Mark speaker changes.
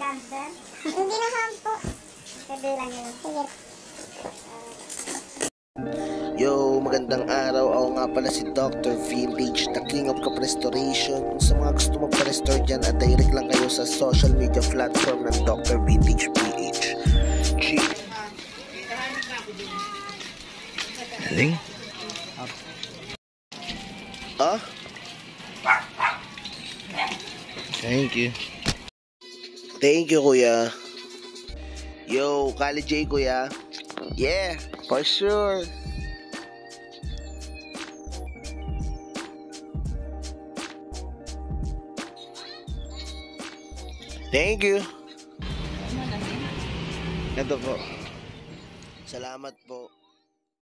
Speaker 1: number? Hindi naman po. Sabi lang yun. Sige.
Speaker 2: Yo, magandang araw. Ako nga pala si Dr. Vintage, the King of Cup Restoration. Sa mga gusto magpa-restore dyan, direct lang kayo sa social media platform ng Dr.VINTAGE PH. G.
Speaker 3: Galing.
Speaker 2: Ah?
Speaker 3: Thank you.
Speaker 2: Thank you, kuya. Yo, Kali J, kuya. Yeah, for sure. Thank you. Ito po. Salamat po.